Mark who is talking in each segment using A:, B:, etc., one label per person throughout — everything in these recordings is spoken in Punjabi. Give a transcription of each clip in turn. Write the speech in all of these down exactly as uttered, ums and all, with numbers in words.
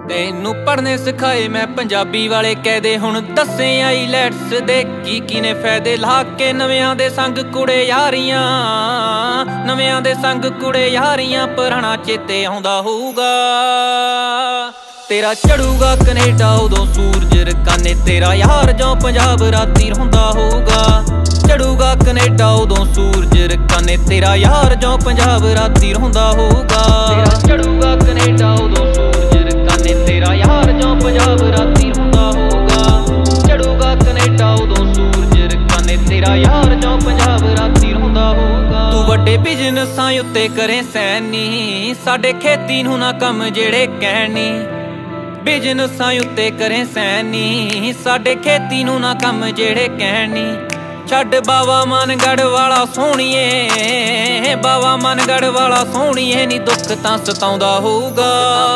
A: ਤੈਨੂੰ ਪੜ੍ਹਨੇ ਸਿਖਾਏ ਮੈਂ ਪੰਜਾਬੀ ਵਾਲੇ ਕਹਿਦੇ ਹੁਣ ਦੱਸੇ ਆਈਲੈਟਸ ਦੇ ਕੀ ਕੀ ਨੇ ਫਾਇਦੇ ਲਾ ਕੇ ਨਵਿਆਂ ਦੇ ਸੰਗ ਕੁੜੇ ਯਾਰੀਆਂ ਨਵਿਆਂ ਦੇ ਸੰਗ ਕੁੜੇ ਯਾਰੀਆਂ ਪੁਰਾਣਾ ਚੇਤੇ ਆਉਂਦਾ ਹੋਊਗਾ ਤੇਰਾ ਚੜੂਗਾ ਕੈਨੇਡਾ ਉਦੋਂ ਸੂਰਜ ਰਕਾਨੇ ਤੇਰਾ ਯਾਰ ਜੋ ਪੰਜਾਬ ਰਾਤੀ ਰੋਂਦਾ ਹੋਊਗਾ ਚੜੂਗਾ ਕੈਨੇਡਾ ਉਦੋਂ ਸੂਰਜ ਰਕਾਨੇ ਤੇਰਾ ਯਾਰ ਜੋ ਪੰਜਾਬ ਰਾਤੀ ਰੋਂਦਾ ਹੋਊਗਾ ਤੇਰਾ ਚੜੂਗਾ ਕੈਨੇਡਾ ਉਦੋਂ ਸੂਰਜ ਰਕਾਨੇ ਤੇਰਾ ਯਾਰ ਜੋ ਪੰਜਾਬ ਰਾਤੀ ਰੋਂਦਾ ਹੋਊਗਾ ਚੜੂਗਾ ਕੈਨੇਡਾ ਉਦੋਂ ਸੂਰਜ ਰਕਾਨੇ ਤੇਰਾ ਯਾਰ ਜੋ ਪੰਜਾਬ ਰਾਤੀ ਰੋਂਦਾ ਹੋਊਗਾ ਤੂੰ ਵੱਡੇ ਬਿਜ਼ਨਸਾਂ ਉੱਤੇ ਕਰੇ ਸੈਨੀ ਸਾਡੇ ਖੇਤੀ ਨੂੰ ਨਾ ਕੰਮ ਜਿਹੜੇ ਕਹਿਣੀ ਬਿਜ਼ਨਸਾਂ ਉੱਤੇ ਕਰੇ ਸੈਨੀ ਸਾਡੇ ਖੇਤੀ ਨੂੰ ਨਾ ਕੰਮ ਜਿਹੜੇ ਕਹਿਣੀ ਛੱਡ ਬਾਵਾ ਮਾਨਗੜ ਵਾਲਾ ਸੋਹਣੀਏ ਬਾਵਾ ਮਾਨਗੜ ਵਾਲਾ ਸੋਹਣੀਏ ਨੀ ਦੁੱਖ ਤਾਂ ਸਤਾਉਂਦਾ ਹੋਊਗਾ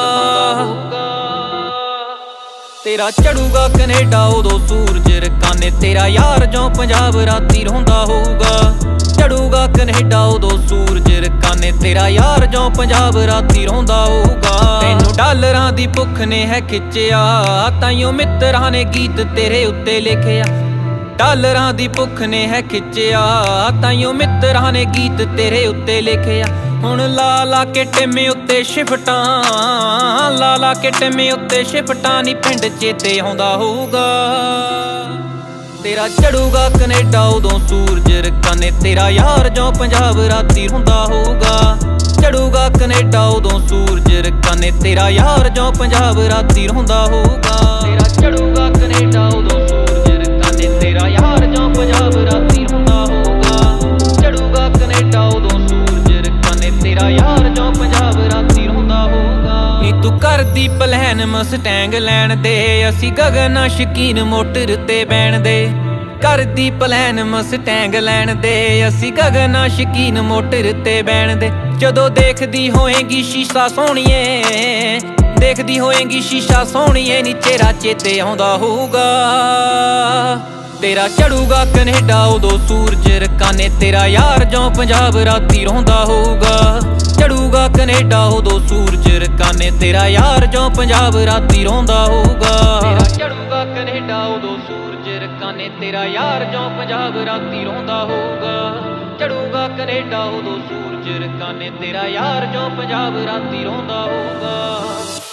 A: ਤੇਰਾ ਚੜੂਗਾ ਕੈਨੇਡਾ ਉਦੋਂ ਸੂਰਜ ਰਕਾਨੇ ਤੇਰਾ ਯਾਰ ਜੋ ਪੰਜਾਬ ਰਾਤੀ ਰੋਂਦਾ ਹੋਊਗਾ ਚੜੂਗਾ ਕੈਨੇਡਾ ਉਦੋਂ ਸੂਰਜ ਰਕਾਨੇ ਤੇਰਾ ਯਾਰ ਜੋ ਪੰਜਾਬ ਰਾਤੀ ਰੋਂਦਾ ਹੋਊਗਾ ਤੈਨੂੰ ਡਾਲਰਾਂ ਦੀ ਭੁੱਖ ਨੇ ਹੈ ਖਿੱਚਿਆ ਤਾਈਓ ਮਿੱਤਰਾਂ ਨੇ ਗੀਤ ਤੇਰੇ ਉੱਤੇ ਲਿਖਿਆ ਡਾਲਰਾਂ ਦੀ ਭੁੱਖ ਨੇ ਹੈ ਖਿੱਚਿਆ ਤਾਈਓ ਮਿੱਤਰਾਂ ਨੇ ਗੀਤ ਤੇਰੇ ਉੱਤੇ ਲਿਖਿਆ ਹੁਣ ਲਾ ਲਾ ਕੇ ਟਿਮੇ ਉੱਤੇ ਸ਼ਿਫਟਾਂ ਲਾ ਲਾ ਕੇ ਟਿਮੇ ਉੱਤੇ ਸ਼ਿਫਟਾਂ ਨੀ ਪਿੰਡ ਚੇਤੇ ਆਉਂਦਾ ਹੋਊਗਾ ਤੇਰਾ ਚੜੂਗਾ ਕੈਨੇਡਾ ਉਦੋਂ ਸੂਰਜ ਰਕਾਨੇ ਤੇਰਾ ਯਾਰ ਜੋ ਪੰਜਾਬ ਰਾਤੀ ਰੋਂਦਾ ਹੋਊਗਾ ਚੜੂਗਾ ਕੈਨੇਡਾ ਉਦੋਂ ਸੂਰਜ ਰਕਾਨੇ ਤੇਰਾ ਯਾਰ ਜੋ ਪੰਜਾਬ ਰਾਤੀ ਰੋਂਦਾ ਹੋਊਗਾ ਤੇਰਾ ਚੜੂਗਾ ਕੈਨੇਡਾ ਉਦੋਂ ਸੂਰਜ ਰਕਾਨੇ ਤੇਰਾ ਯਾਰ ਜੋ ਪੰਜਾਬ ਰਾਤੀ ਰੋਂਦਾ ਹੋਊਗਾ ਚੜੂਗਾ ਕੈਨੇਡਾ ਉਦੋਂ ਸੂਰਜ ਰਕਾਨੇ ਤੇਰਾ ਯਾਰ ਜੋ ਪੰਜਾਬ ਰਾਤੀ ਰੋਂਦਾ ਹੋਊਗਾ ਨੀ ਤੂੰ ਕਰਦੀ ਪਲੈਨ ਮਸਟੈਂਗ ਲੈਣ ਦੇ ਅਸੀਂ ਗਗਨ ਸ਼ਕੀਨ ਮੋਟਰ ਤੇ ਬੈਣ ਦੇ ਕਰਦੀ ਪਲੈਨ ਮਸਟੈਂਗ ਲੈਣ ਦੇ ਅਸੀਂ ਗਗਨ ਸ਼ਕੀਨ ਮੋਟਰ ਤੇ ਬੈਣ ਦੇ ਜਦੋਂ ਦੇਖਦੀ ਹੋਏਗੀ ਸ਼ੀਸ਼ਾ ਸੋਹਣੀਏ ਦੇਖਦੀ ਹੋਏਗੀ ਸ਼ੀਸ਼ਾ ਸੋਹਣੀਏ ਨੀ ਚਿਹਰਾ ਚੇਤੇ ਆਉਂਦਾ ਹੋਊਗਾ ਤੇਰਾ ਚੜੂਗਾ ਕੈਨੇਡਾ ਉਦੋਂ ਸੂਰਜ ਰਕਾਨੇ ਤੇਰਾ ਯਾਰ ਜੋ ਪੰਜਾਬ ਰਾਤੀ ਰੋਂਦਾ ਹੋਊਗਾ ਚੜੂਗਾ ਕੈਨੇਡਾ ਉਦੋਂ ਸੂਰਜ ਰਕਾਨੇ ਤੇਰਾ ਯਾਰ ਜੋ ਪੰਜਾਬ ਰਾਤੀ ਰੋਂਦਾ ਹੋਊਗਾ ਤੇਰਾ ਚੜੂਗਾ ਕੈਨੇਡਾ ਉਦੋਂ ਸੂਰਜ ਰਕਾਨੇ ਤੇਰਾ ਯਾਰ ਜੋ ਪੰਜਾਬ ਰਾਤੀ ਰੋਂਦਾ ਹੋਊਗਾ ਚੜੂਗਾ ਕੈਨੇਡਾ ਉਦੋਂ ਸੂਰਜ ਰਕਾਨੇ ਤੇਰਾ ਯਾਰ ਜੋ ਪੰਜਾਬ ਰਾਤੀ ਰੋਂਦਾ ਹੋਊਗਾ।